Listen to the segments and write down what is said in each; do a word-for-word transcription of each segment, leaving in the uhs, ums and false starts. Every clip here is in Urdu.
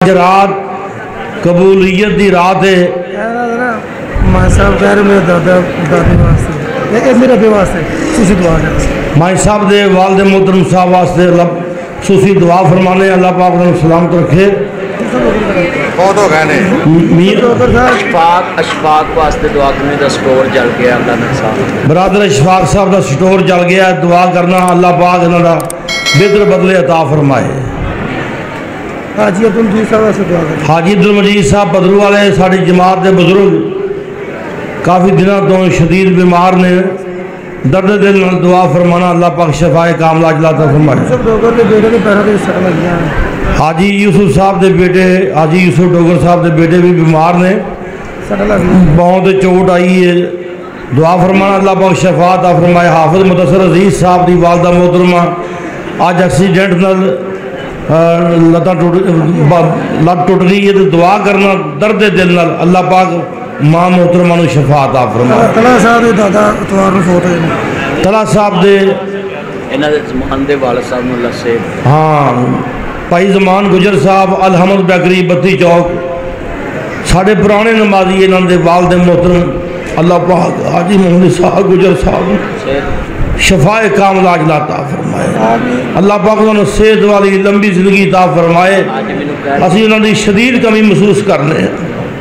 رات قبولیت دی رات ہے. ماں صاحب کہہ رہے میرے دادا دادی واسطے یہ میرے ابے واسطے خصوصی دعا ہے. ماں صاحب دے والد محترم صاحب واسطے اللہ خصوصی دعا فرمانے. اللہ پاک انہوں نے سلامت رکھے. بہت ہو گئے نے اشفاق اشفاق واسطے دعا کرنے دا سٹور جل گیا اللہ نے صاحب. برادر اشفاق صاحب دا سٹور جل گیا. دعا کرنا اللہ پاک انہوں نے بہتر بدلے عطا فرمائے. حاجی عبدالمجید صاحب واسطے دعا کریں. حاجی عبدالمجید صاحب بدرو والے ساری جماعت دے بزرگ کافی دنوں تو شدید بیمار نے. درد دل نال دعا فرمانا اللہ پاک شفائے کاملہ عطا فرمائے. یوسف ڈوگر کے بیٹے کے پیروں کے سٹ لگ گیا. حاجی یوسف صاحب دے بیٹے حاجی یوسف ڈوگر صاحب دے بیٹے بھی بیمار نے. سٹ لگ گیا. بہت چوٹ آئی ہے. دعا فرمانا اللہ پاک شفا عطا فرمائے. حافظ متصر عزیز صاحب دی والدہ محترمہ آج ایکسیڈنٹ نال لتا ٹوٹ لت ٹوٹ گئی ہے. تو دعا کرنا درد دل نال اللہ پاک ماں محترمہ نو شفا عطا فرمائے. طلحہ صاحب دے دادا اتوار نو فوت ہوئے. طلحہ صاحب دے انہاں دے زمان دے والد صاحب نو اللہ سے ہاں بھائی زمان گجر صاحب الحمد بیکری بتی چوک ساڑھے پرانے نمازی انہوں دے والد محترم اللہ پاک حاجی محمد صاحب گجر صاحب شفاء کاملہ عطا فرمائے. اللہ پاک انہوں نے صحت والی لمبی زندگی عطا فرمائے. اسی انہوں نے شدید کمی محسوس کرنے ہیں.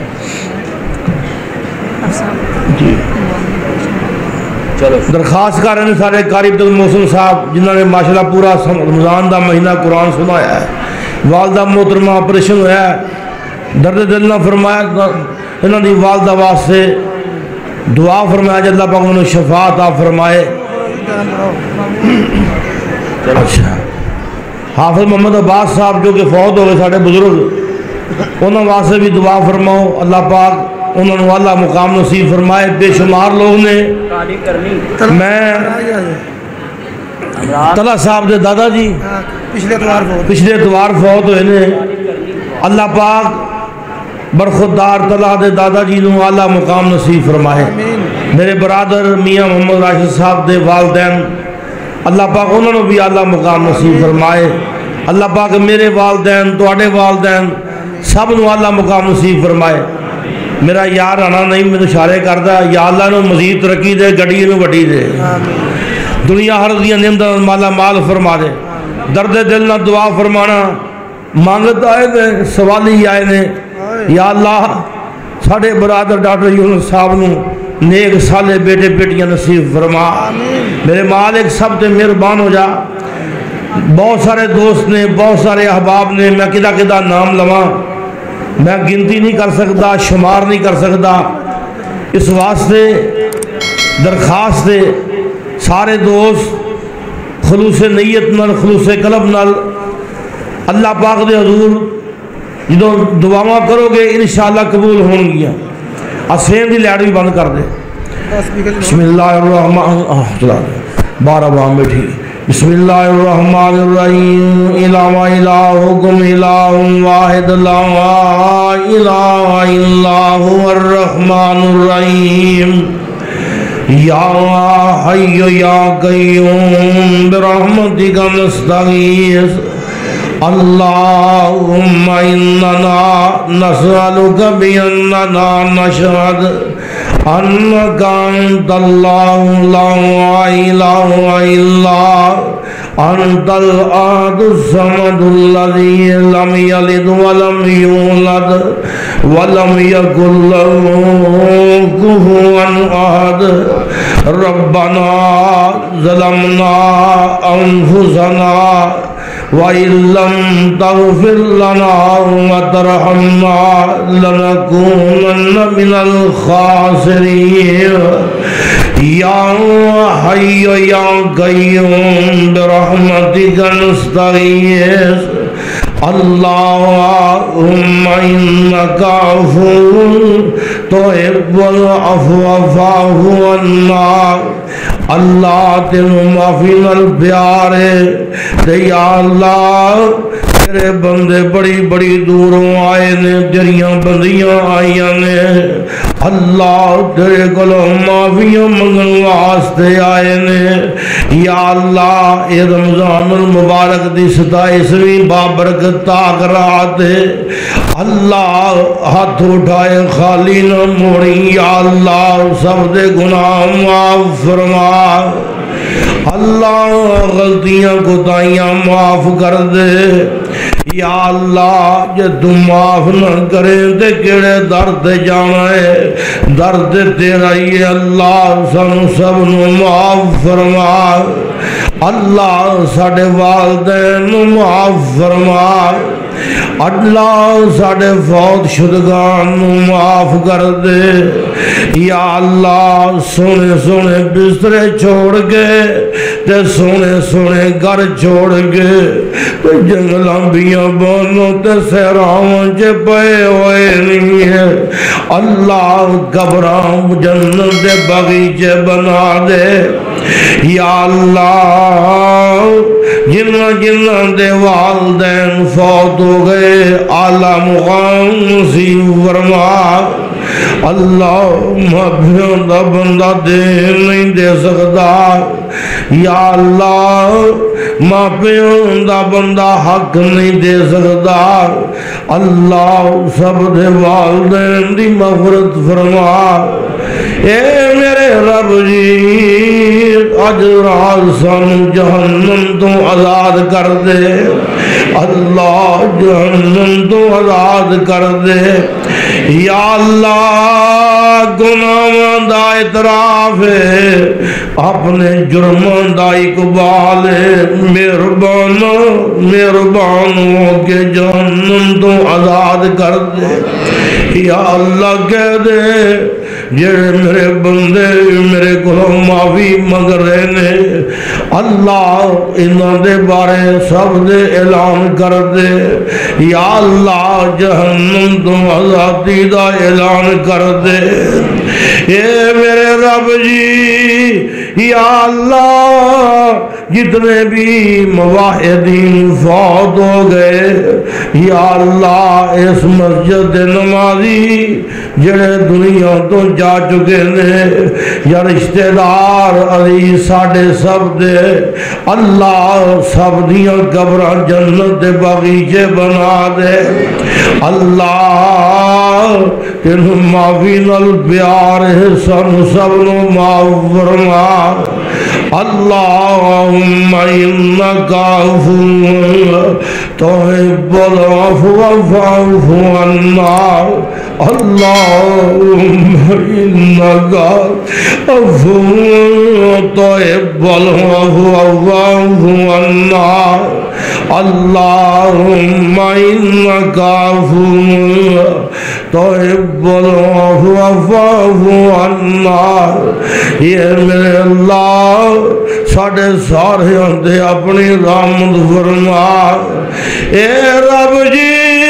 جی چلو درخواست کر رہے ہیں سارے قاری عبد المحسن صاحب جنہوں نے ماشاءاللہ پورا رمضان دا مہینہ قرآن سنایا ہے. والدہ محترمہ آپریشن ہوا ہے. درد دل نہ فرمایا انہوں نے والدہ واسطے دعا فرمایا کہ اللہ پاک انہوں نے شفا عطا فرمائے. اچھا حافظ محمد عباس صاحب جو کہ فوت ہو گئے سارے بزرگ انہوں واسطے بھی دعا فرماؤ. اللہ پاک انہوں نے اللہ مقام نصیب فرمائے. بے شمار لوگ نے میں طلحہ صاحب دے دادا جی پچھلے اتوار فوت پچھلے اتوار فوت ہوئے نے. اللہ پاک برخودار طلحہ دے دادا جی نو اعلیٰ مقام نصیب فرمائے. میرے برادر میاں محمد راشد صاحب دے والدین اللہ پاک انہوں نے بھی اعلیٰ مقام نصیب فرمائے. اللہ پاک میرے والدین تواڈے والدین سب نو اعلیٰ مقام نصیب فرمائے. میرا یار آنا نہیں میں اشارے کردا یا اللہ نو مزید ترقی دے گڈی نو وڈی دے دنیا ہر دیاں نعمتاں مالا مال فرما دے. درد دل نہ دعا فرمانا مانگت آئے نے سوالی آئے نے. یا اللہ ساڑھے برادر ڈاکٹر یونس صاحب نو نیک سالے بیٹے بیٹیاں نصیب فرما. میرے مالک سب تے مہربان ہو جا. بہت سارے دوست نے بہت سارے احباب نے میں کدا کدا نام لواں میں گنتی نہیں کر سکتا شمار نہیں کر سکتا. اس واسطے درخواست دے سارے دوست خلوص نیت نال خلوص قلب نال اللہ پاک دے حضور جدو دعاواں کرو گے انشاءاللہ قبول ہون گیا. اسین دی لائٹ بھی بند کر دے. بسم اللہ الرحمن بارہ بام بیٹھی. بسم اللہ الرحمن الرحیم. الہ الہکم الہ واحد لا الہ الا هو الرحمن الرحیم. یا حی یا قیوم برحمتک نستغیث. اللہم اننا نسألک باننا نشہد انک انت اللہ لا الہ الا انت الاحد الصمد الذی لم یلد ولم یولد ولم یکن لہ کفوا احد. ربنا ظلمنا انفسنا وَإِن لَّمْ تَغْفِرْ لَنَا وَتَرْحَمْنَا لَنَكُونَنَّ مِنَ الْخَاسِرِينَ. یا حی یا قیوم برحمتک نستغیث. اللہم انک عفو تحب العفو فاعف عنا. اللہ تینوں معافی نال پیار ہے. یا اللہ تیرے بندے بڑی بڑی دوروں آئے نے جریاں بندیاں آئیاں نے. اللہ تیرے کولوں معافیاں منگن واسطے آئے نے یا اللہ اے رمضان المبارک دی ستائیسویں بابرکت تاک رات ہے اللہ ہاتھ اٹھائے خالی نہ موڑی یا اللہ سب دے گناہ معاف فرما اللہ غلطیاں کوتاہیاں معاف کر دے یا اللہ جے تم معاف نہ کریں تے کیڑے درد جانا ہے درد تیرا ہی اللہ سانو سب نو معاف فرما اللہ ساڑے والدین نو معاف فرما اللہ ساڑے فوت شدگان نو معاف کر دے یا اللہ سونے سونے بسترے چھوڑ کے تے سونے سونے گھر چھوڑ کے تے جنگلاں بیاں بانوں تے سہراواں چے پئے ہوئے نہیں ہے اللہ قبراں جنت دے باغیچے بنا دے یا اللہ جنہ جنہ دے والدین فوت ہو گئے اعلیٰ مقام نصیب فرما اللہ معافیاں دا بندہ دے نہیں دے سکتا یا اللہ معافیاں دا بندہ حق نہیں دے سکتا اللہ سب دے والدین دی مغفرت فرما اے میرے رب جی اج رات سانو جہنم تو آزاد کر دے اللہ جہنم تو آزاد کر دے یا اللہ گناہاں دا اعتراف ہے اپنے جرمان دا اقبال ہے مہربان مہربان ہو کے جہنم تو آزاد کر دے یا اللہ کہہ دے جڑے میرے بندے میرے کو معافی منگ رہے نے اللہ انہاں دے بارے سب دے اعلان کر دے یا اللہ جہنم تو آزادی دا اعلان کر دے اے میرے رب جی یا اللہ جتنے بھی مواحدین فوت ہو گئے یا اللہ اس مسجد نمازی جڑے دنیا تو جا چکے نے یا رشتہ دار عزیز ساڑھے سب دے اللہ سب دیاں قبراں جنت دے باغیچے بنا دے اللہ تینوں معافی نال پیار ہے سن سب نو معاف فرما اللہم انکا عفو تحب العفو فاعف عنا اللہم انکا عفو تحب العفو فاعف عنا اللہم انکا عفو تحب العفو فاعف عنا یہ میرے اللہ ساڑھے سارے اندے اپنی رحمت فرما اے رب جی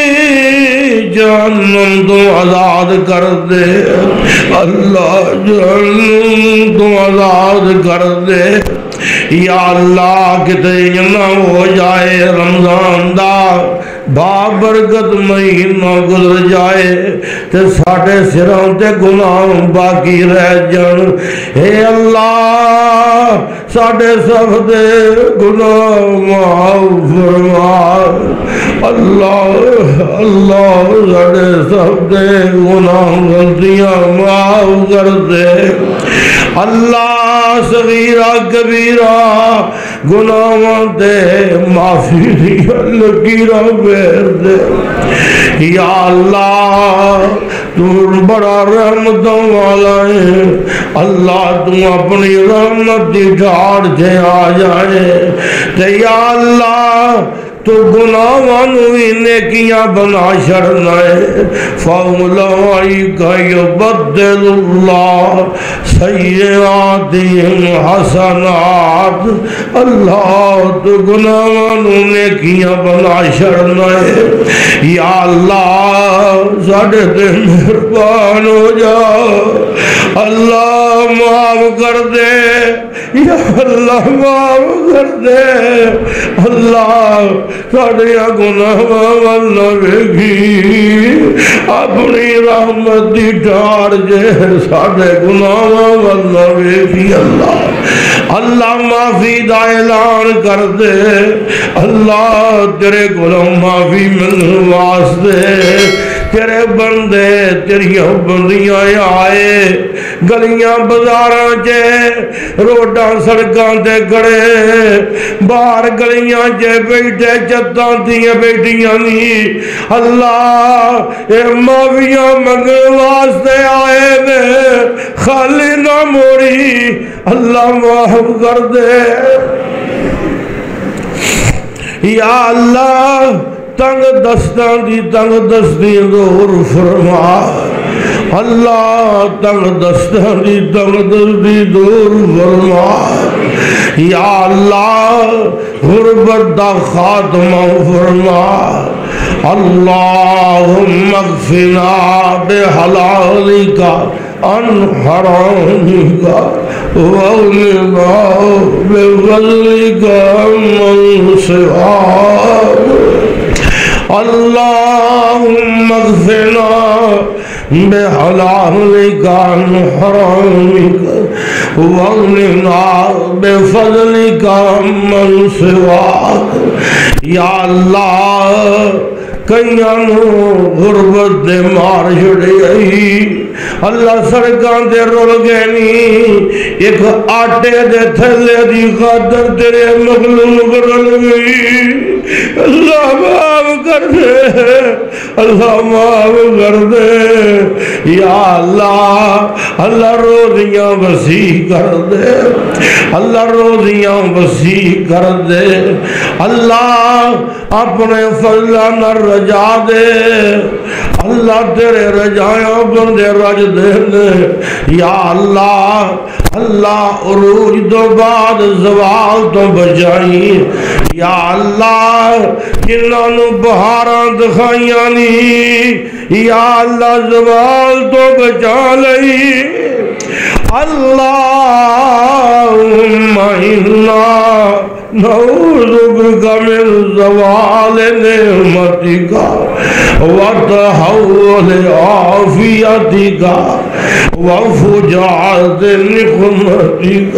جہنم تو آزاد کر دے اللہ جہنم تو آزاد کر دے یا اللہ کتے نہ ہو جائے رمضان دا بابرکت مہینہ گزر جائے تے ساڑھے سروں تے گناہ باقی رہ جان اے اللہ ساڑھے سب دے گناہ معاف فرما اللہ اللہ ساڑھے سب دے گناہ غلطیاں معاف کر دے اللہ صغیرہ کبیرہ گناہوں دے معافی دیا لکیرہ بیر دے یا اللہ تو بڑا رحمتوں والا ہے اللہ تم اپنی رحمت دی ڈھاڑ سے آ جائے تے یا اللہ تو گناہوں ہی نیکیاں بنا چھڑنا ہے فَأُولَئِكَ يُبَدِّلُ اللَّهُ سَيِّئَاتِهِمْ حَسَنَاتٍ اللہ تو گناہوں نیکیاں بنا چھڑنا ہے یا اللہ ساڑھے تے مہربان ہو جا اللہ معاف کر دے یا اللہ معاف کر دے اللہ ساڑھے گناہ والنہ بگی اپنی رحمت دی ڈھار جے ساڈے گناہاں ول نہ ویکھی اللہ اللہ معافی دا اعلان کر دے اللہ تیرے کولوں معافی ملن واسطے تیرے بندے تیریاں بندیاں آئے گلیاں بازاراں چے روڈاں سڑکاں تے کھڑے باہر گلیاں چے بیٹھے چتاں دیاں بیٹھیاں نہیں اللہ اے معافیاں منگن واسطے آئے نے خالی نہ موڑی اللہ معاف کر دے یا اللہ تنگ دستان دی تنگ دستی دور فرما اللہ تنگ دستان دی تنگ دستی دور فرما یا اللہ غربت دا خاتمہ فرما اللہم اغفنا بحلالک عن حرامک واغننا بفضلک عمن سواک اللہم اغفنا بحلالک عن حرامک واغننا بفضلک عمن سواک یا اللہ کئیانو غربت دے مار چھڑے گئی اللہ سڑکان دے رول گئے نہیں ایک آٹے دے تھلے دی خاطر تیرے مخلوق رول گئی اللہ معاف کر دے اللہ معاف کر دے یا اللہ اللہ روزیاں وسیع کر دے اللہ روزیاں وسیع کر دے اللہ اپنے فضلہ نہ رجا دے اللہ تیرے رجایاں بندے رج دے دے یا اللہ اللہ عروج تو بعد زوال تو بچائی یا اللہ جنہاں نو بہاراں دکھائیاں نہیں یا اللہ زوال تو بچا لئی اللہم انا نعوذ بک من زوال نعمتک وتحول عافیتک وفجاعت نقمتک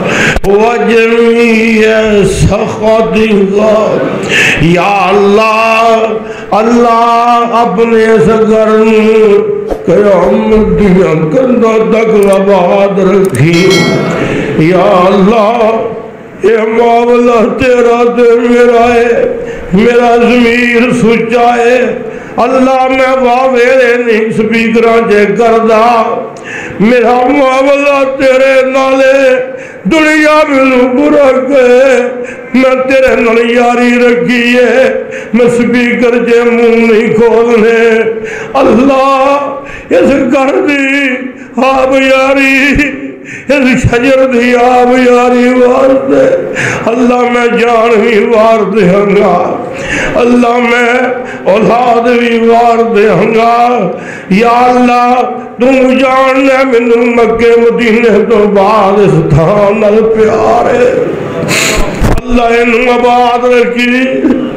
وجمیع سخطک یا اللہ اللہ اپنے سگرن قیامت دیا کندہ تک لباد رکھی یا اللہ اے معاملہ تیرا تے میرا ہے میرا ضمیر سچا ہے اللہ میں واویرے نہیں سپیکران جے کردہ میرا معاملہ تیرے نالے دنیا میں برا کے میں تیرے نال یاری رکھی ہے میں سپیکر جے منہ نہیں کھولنے اللہ اس کر دی آپ یاری اس شجر دی آپ یاری وارتے اللہ میں جان بھی وار دے ہنگا اللہ میں اولاد بھی وار دے ہنگا یا اللہ تم جاننے منو مکہ مدینے تو بعد اس دھان نل پیارے اللہ انہوں آباد رکھی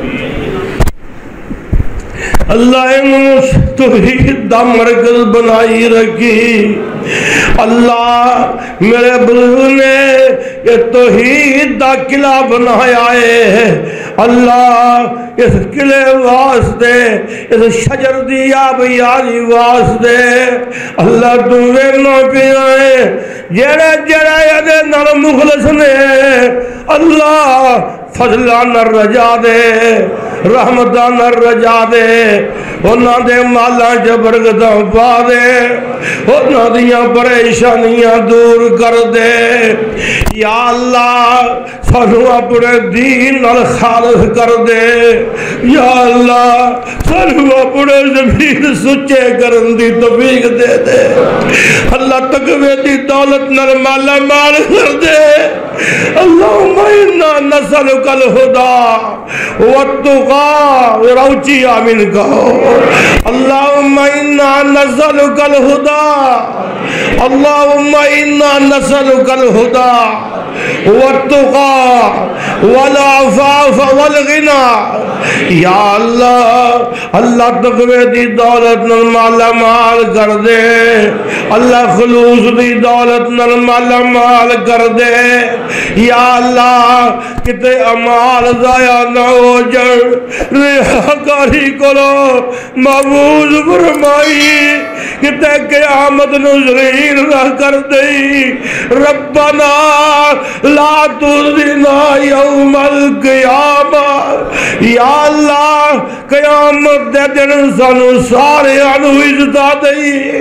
اللہ انہوں توحید دا مرکز بنائی رکھی اللہ میرے بزرگ نے یہ توحید دا قلعہ بنایا ہے اللہ اس قلعے واسطے اس شجر دی آبیاری واسطے اللہ تمہیں نہ پیائے جڑے جڑے یدے نر مخلص نے اللہ فضلہ نہ رجا دے رحمتہ نہ رجا دے انہاں دے مالا جبرگتاں پا دے انہاں دیاں پریشانیاں دور کر دے یا اللہ سانو اپنے دین نال خالص کر دے یا اللہ سانو اپنے ضمیر سچے کرن دی توفیق دے دے اللہ تقوی دی دولت نال مالا مال کر دے اللہم انا نسألک الہدی والتقی روچی آمین کہو اللہم انا نسألک الہدی اللہم انا نسألک الہدی والتقی والعفاف والغنى یا اللہ اللہ تقوی دی دولت نال مالا مال کر دے اللہ خلوص دی دولت نال مالا مال کر دے یا اللہ کتے امال ضائع نہ ہو جائے ریاکاری کولو محفوظ فرمائی کتے قیامت نو ذلیل نہ کر دئی ربنا لا تخزنا یوم القیامہ یا اللہ قیامت دے دن سانو سارے انو عزت دئی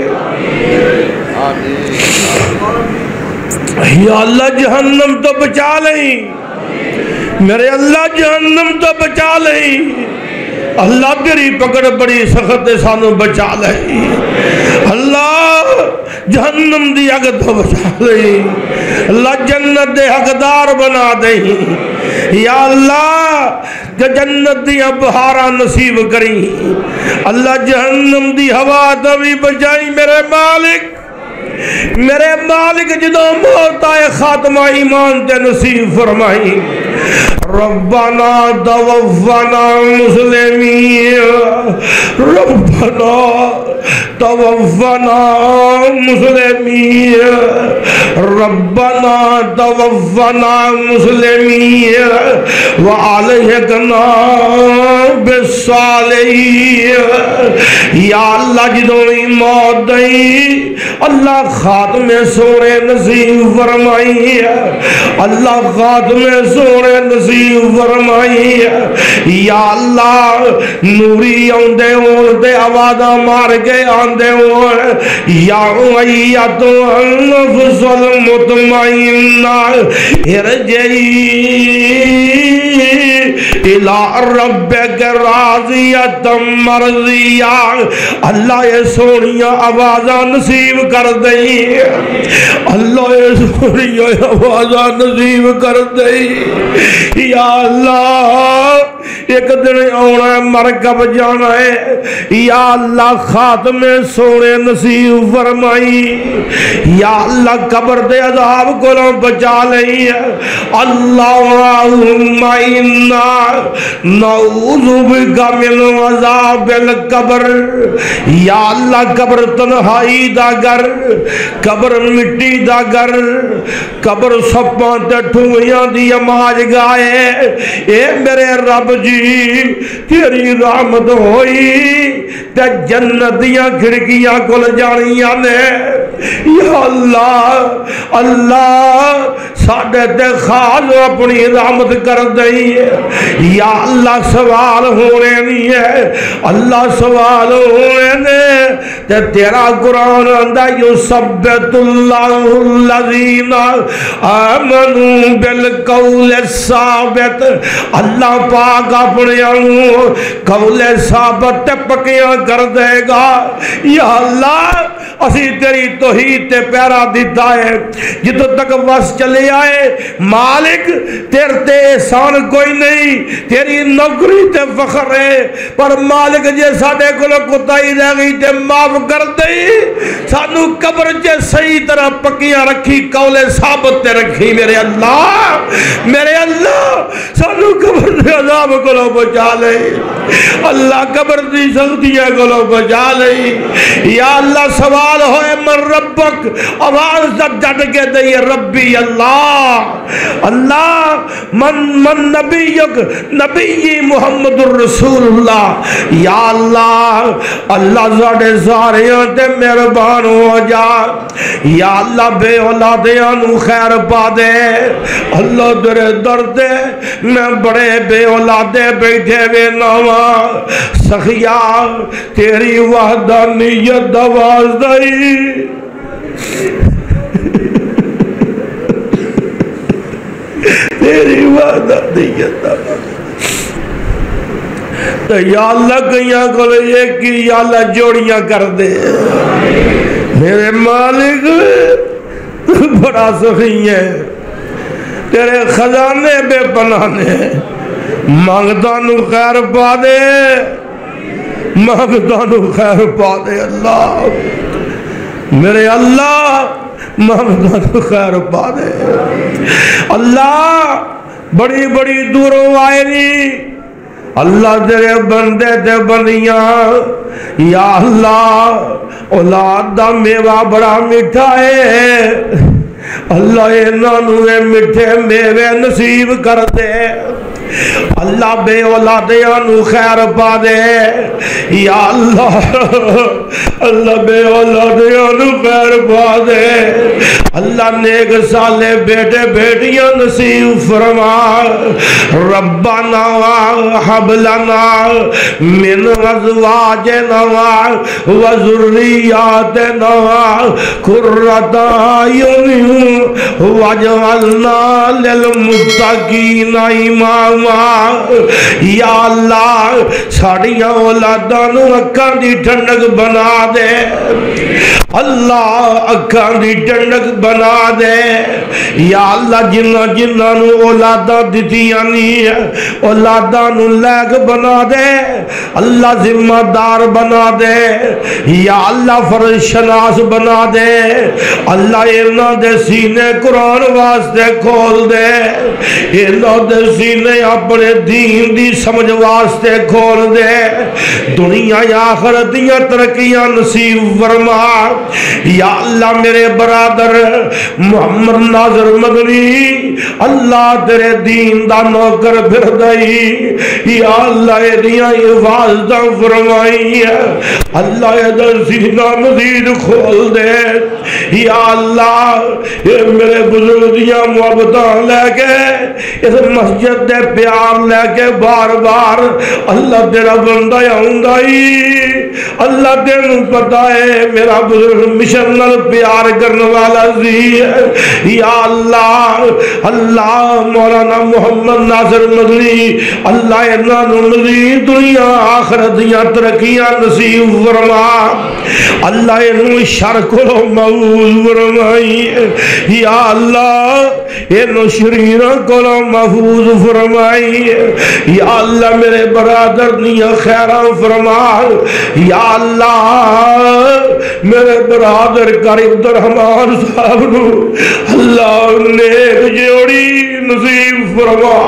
یا اللہ جہنم تو بچا لیں میرے اللہ جہنم تو بچا لیں اللہ تیری پکڑ بڑی سخت سانو بچا لیں اللہ جہنم دی اگ تو بچا لیں اللہ جنت دے حقدار بنا دیں یا اللہ جنت دی بہارا نصیب کریں اللہ جہنم دی ہوا تو بھی بچائی میرے مالک میرے مالک جدو موت آئے خاتمہ ایمان تے نصیب فرمائی ربنا توفنا مسلمین ربنا توفنا مسلمین ربنا توفنا مسلمین وعلیکنا بالصالحین یا اللہ جدو موت دئی اللہ خاتم سونے نصیب فرمائی اللہ خاتم سونے نصیب فرمائی یا اللہ نوری آندے ہون تے آوازہ مار کے آندے ہون یا ایتو النفس المطمئنہ ارجعی الى ربک راضیۃ مرضیہ اللہ یہ سونیاں آوازہ نصیب کر دئی اللہ یہ سونیاں آوازہ نصیب کر دئی یا اللہ ایک دن آنا ہے مرکب جانا ہے یا اللہ خاتم سونے نصیب فرمائی یا اللہ قبر دے عذاب کو بچا لئی اللہم انا نعوذ بک من عذاب القبر یا اللہ قبر تنہائی دا گر قبر مٹی دا گر قبر سپاں تے ٹھویاں دی آواز گائے اے میرے رب جی تیری رحمت ہوئی تے جنتیاں کھڑکیاں کھل جانیاں نے یا اللہ اللہ ساڑھے تے خاص اپنی رحمت کر دئی یا اللہ سوال ہونے نہیں ہے اللہ سوال ہونے نے تے تیرا قرآن اندہ یثبت اللہ الذین آمنوا بالقول الثابت اللہ پاک اپنے انہوں قول ثابت پکیاں کر دے گا یا اللہ اسی تیری توحید تے پیرا دیتا ہے جتو تک وس چلے آئے مالک تیر تے احسان کوئی نہیں تیری نوکری تے فخر ہے پر مالک جے ساڑے کلو کتائی رہ گئی تے معاف کر دئی سانو قبر جے صحیح طرح پکیاں رکھی قول ثابت تے رکھی میرے اللہ میرے اللہ سانو قبر دے عذاب کلو بچا لئی اللہ قبر دی سختیاں کلو بچا لئی یا اللہ سوال ہوئے من ربک آواز تک جڑ کے دئی ربی اللہ اللہ من من نبیک نبی محمد الرسول اللہ یا اللہ اللہ زاڑے ساریاں تے مہربان ہو جا یا اللہ بے اولادیاں نو خیر پا دے اللہ تیرے درد میں بڑے بے اولادے بیٹھے وے نواں سخیا تیری وحدانیت دواز دئی تیری وحدانیت دواز تو یا اللہ کئیاں کو لئے کہ یا اللہ جوڑیاں کر دے میرے مالک تو بڑا سخی ہے تیرے خزانے بے پنانے مانگتا نو خیر پا دے مانگتا نو خیر پا دے اللہ میرے اللہ مانگتا نو خیر پا دے اللہ بڑی بڑی دوروں آئے نہیں اللہ تیرے بندے تے بندیاں یا اللہ اولاد دا میوہ بڑا میٹھا ہے اللہ انہاں نوں میٹھے میوے نصیب کر دے اللہ بے اولادیاں نو خیر پا دے یا اللہ اللہ بے اولادیاں نو خیر پا دے اللہ نیک سالے بیٹے بیٹیاں نصیب فرما ربنا حب لنا من ازواجنا وذریاتنا قرۃ اعین واجعلنا للمتقین اماما یا اللہ ساڑیاں اولاداں نو اکھاں دی ٹھنڈک بنا دے اللہ اکھاں دی ٹھنڈک بنا دے یا اللہ جنہ جنہ نو اولاداں دتیاں نہیں اولاداں نو لیک بنا دے اللہ ذمہ دار بنا دے یا اللہ فرض شناس بنا دے اللہ انہاں دے سینے قرآن واسطے کھول دے انہاں دے سینے اپنے دین دی سمجھ واسطے کھول دے دنیا یا آخرت دیاں ترقیاں نصیب فرما یا اللہ میرے برادر محمد ناظر مدنی اللہ تیرے دین دا نوکر پھر دائی یا اللہ یہ دیاں حفاظتاں فرمائی اللہ یہ در سینہ مزید کھول دے یا اللہ یہ میرے بزرگ دیاں محبتاں لے کے اس مسجد دے پیار لے کے بار بار اللہ تیرا بندہ ہوندائی اللہ تینوں پتا ہے میرا بزرگ مشن نال پیار کرنے والا سی یا اللہ اللہ مولانا محمد ناصر مدنی اللہ انہاں نوں مزید دنیا آخرت دیاں ترقیاں نصیب فرما اللہ انہوں شر کو محفوظ فرمائی یا اللہ انہوں شریراں کو محفوظ فرمائی یا اللہ میرے برادر نیا خیراں فرما یا اللہ میرے برادر کریم عبدالرحمان صاحب نو اللہ نیک جوڑی نصیب فرما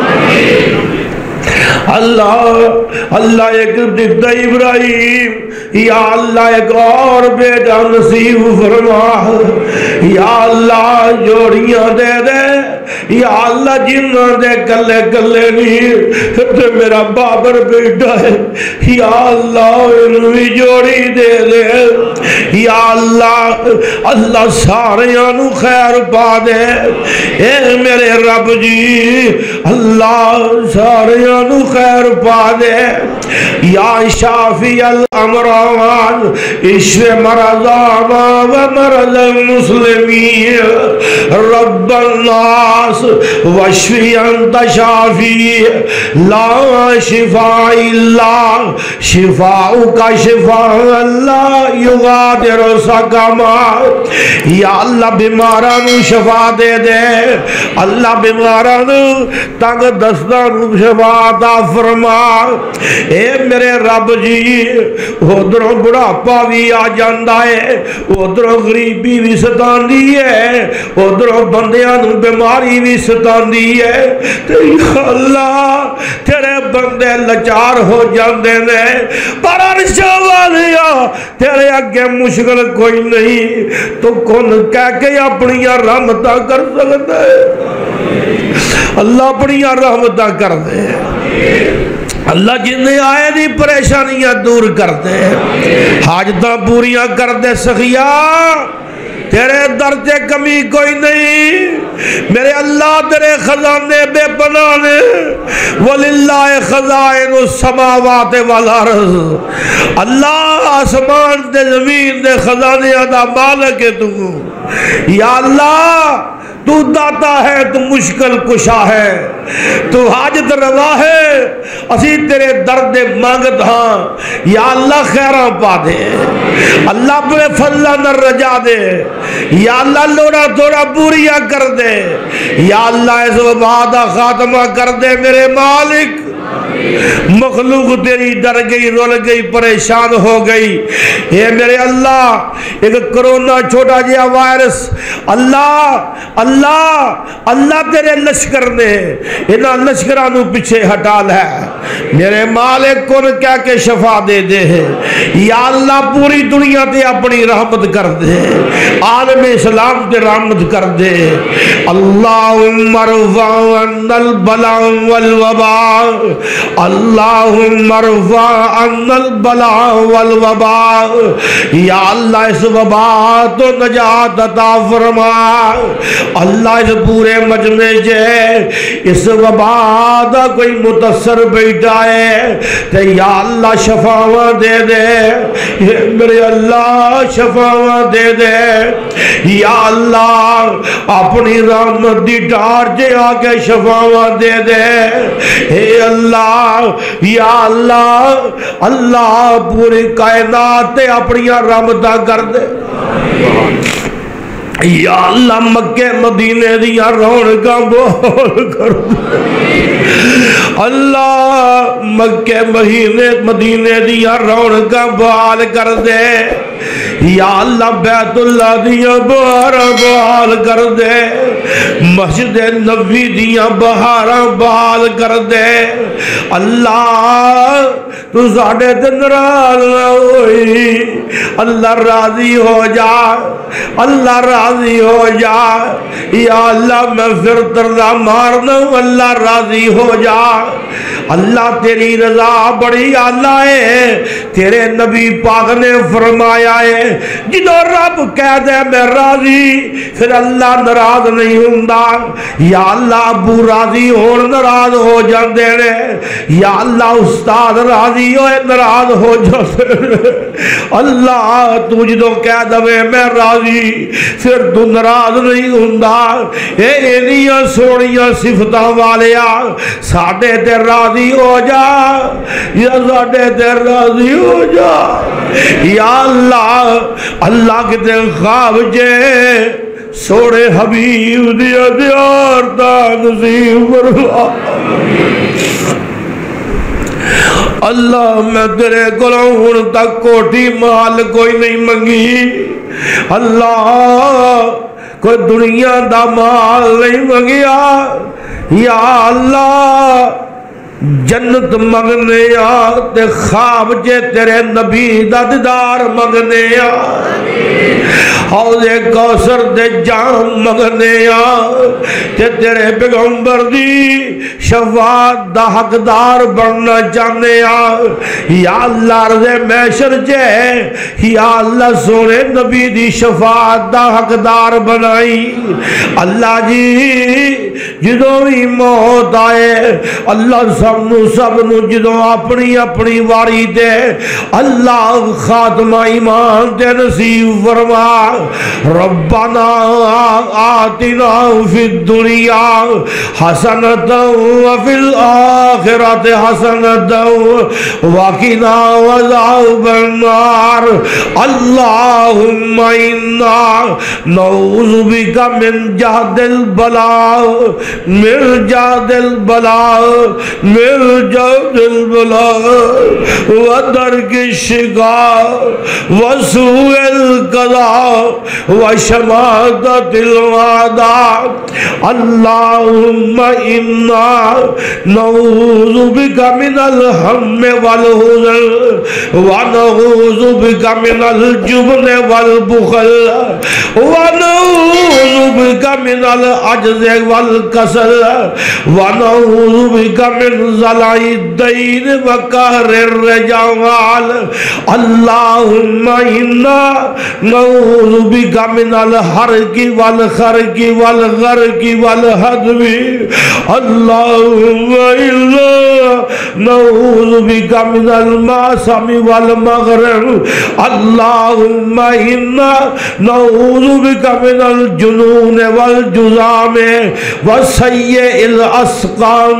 اللہ اللہ ایک دیدہ ابراہیم یا اللہ ایک اور بیٹا نصیب فرما یا اللہ جوڑیاں دے دے یا اللہ جنہ دے کلے کلے نہیں تو میرا بابر بیٹا ہے یا اللہ انہی جوڑی دے دے یا اللہ اللہ ساریانو خیر پا دے اے میرے رب جی اللہ ساریانو خیر پا دے یا شافی الامران اشف مرضانا و مرض المسلمین رب الناس واشفی انت شافی لا شفاء اللہ شفاء کا شفاء اللہ یغادر سقما یا اللہ بیمارانو شفا دے دے اللہ بیمارانو تنگ دستانو شفا عطا فرما اے میرے رب جی ادھروں بڑھاپا بھی آ جاندا ہے ادھروں غریبی بھی ستاندی ہے ادھروں بندیاں نوں بیماری بھی ستاندی ہے تے یا اللہ تیرے بندے لچار ہو جاندے نے پر عرش والیا تیرے اگے مشکل کوئی نہیں تو کون کہہ کے اپنی رحمتاں کر سکتا ہے اللہ اپنی رحمتاں کر دے اللہ جنہیں آئے دی پریشانیاں دور کر دے حاجتاں پوریاں کر دے سخیا تیرے در سے کمی کوئی نہیں میرے اللہ تیرے خزانے بے پناہ نے وَلِلَّهِ خَزَائِنُ السَّمَاوَاتِ وَالْأَرْضِ اللہ آسمان دے زمین دے خزانے دا مالک ہے تو یا اللہ تو داتا ہے تو مشکل کشا ہے تو حاجت روا ہے اسی تیرے درد مانگت ہاں یا اللہ خیراں پا دے اللہ اپنے فضلہ نر رجا دے یا اللہ لوڑا توڑا پوریا کر دے یا اللہ اس وبادہ خاتمہ کر دے میرے مالک مخلوق تیری ڈر گئی، رول گئی، پریشان ہو گئی۔ اے میرے اللہ، ایک کرونا چھوٹا جیا وائرس، اللہ اللہ اللہ تیرے لشکر نے انہاں لشکرانو پیچھے ہٹا لے، میرے مالک کن کیا کہ شفا دے دے، یا اللہ پوری دنیا تے اپنی رحمت کر دے، عالم اسلام تے رحمت کر دے۔ اللہم ارفع عنا البلاء والوباء، اللہم ارفع عنا البلاء والوباء، یا اللہ اس وبا تو نجات عطا فرما، اللہ اس پورے مجمع جے اس وبا دا کوئی متصر بیٹھا ہے تے یا اللہ شفاواں دے دے، میرے اللہ شفاواں دے دے، یا اللہ اپنی رحمت دی ڈار جے آگے شفاواں دے دے، اے اللہ یا اللہ اللہ پوری کائنات تے اپنی رحمتاں کر دے، یا اللہ مکہ مدینے دیا رونقاں بول کر دے، اللہ مکہ مہینے مدینے دیا رونقاں بحال کر دے، یا اللہ بیت اللہ دیا بہاراں بحال کر دے، مسجد نبی دیا بہاراں بحال کر دے، اللہ تو ساڑھے دن ناراض نہ ہوئی، اللہ راضی ہو جا، اللہ راضی ہو جا، یا اللہ میں پھر تردہ مارنا ہوں، اللہ راضی ہو جا، اللہ تیری رضا بڑی اعلیٰ ہے، تیرے نبی پاک نے فرمایا ہے جدو رب کہہ دے میں راضی پھر اللہ ناراض نہیں ہوندہ، یا اللہ ابو راضی ہون ناراض ہو جاندے نے، یا اللہ استاد راضی ہوئے ناراض ہو جاندے نے، اللہ تو جدو کہہ دے میں راضی پھر تو ناراض نہیں ہوندہ، اے انیاں سونیاں صفتاں والیا ساڑھے تے راضی ہو جا، یا ساڑھے تے راضی ہو جا، یا اللہ اللہ کے دل خواب جے سوڑے حبیب دیا دیار دا نصیب فرما، اللہ میں تیرے کلوں ہن تک کوٹی مال کوئی نہیں منگی، اللہ کوئی دنیا دا مال نہیں منگیا، یا اللہ جنت مگنے آ تے خواب جے تیرے نبی دا دیدار مگنے آ، حوض کوثر دے جام مگنے آ تے تیرے پیغمبر دی شفاعت دا حقدار بننا چاہنے آ، یا اللہ عرض محشر جے یا اللہ سونے نبی دی شفاعت دا حقدار بنائی، اللہ جی جدو بھی موت آئے اللہ سب نو سب نو جدو اپنی اپنی واری دے اللہ خاتمہ ایمان دے نصیب فرما، ربنا آتنا فی الدنیا حسنتا وفی الآخرت حسنتا وقنا عذاب النار، اللہم انا نعوذ بک من جہد البلاء من جہد البلاء من جہد البلاء ودرک الشقاء وسوء القضاء وشماتة الوعداء، اللہم انا نعوذ بک من الہم والحزن ونعوذ بک من الجبن والبخل ونعوذ بک من العجز والکسل ونعوذ بک من ضلع الدین وقہر الرجال، اللہم انا نعوذ بک من الحرق والخرق والغرق والحدب، اللہم انا نعوذ بک من المعصم والمغرب، اللہم انا نعوذ بک من الجنون والجزام وسیء الاسقام،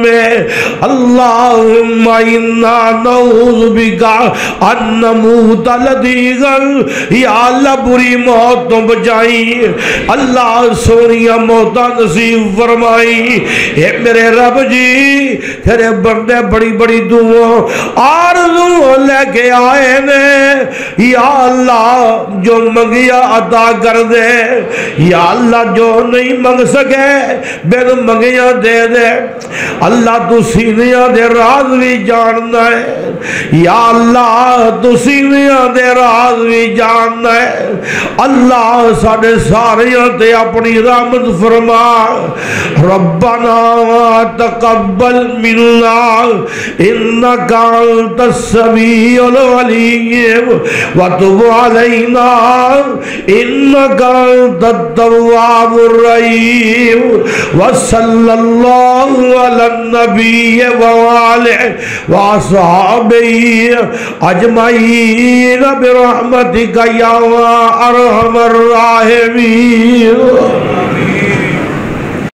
اللہم انا نعوذ بک ان نموت لدیغا، یا اللہ بری موت تو بچائی، اللہ سونیاں موتاں نصیب فرمائی۔ اے میرے رب جی تیرے بندے بڑی بڑی دعا آرزو لے کے آئے نے، یا اللہ جو منگیا عطا کر دے، یا اللہ جو نہیں منگ سکے بن منگیا دے دے۔ اللہ تو سینیاں دے راز بھی جاننا ہے، یا اللہ تو سینیاں دے راز بھی جاننا ہے۔ اللہ ساڑھے ساریاں تے اپنی رحمت فرما۔ ربنا تقبل منا انکا انت السمیع العلیم وتب علینا انکا انت التواب الرحیم وصلی اللہ علی النبی وآلہ وصحابہ اجمعین برحمتک یا ارحم الراحمین۔